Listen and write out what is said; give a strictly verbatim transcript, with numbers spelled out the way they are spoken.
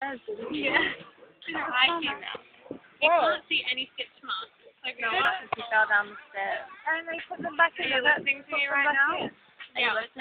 stairs, didn't you? Yeah. I came out. You can't see any sketch marks. Like, No, she fell down the stairs. And they put them back Are in you the listening to me right now? Are you listening?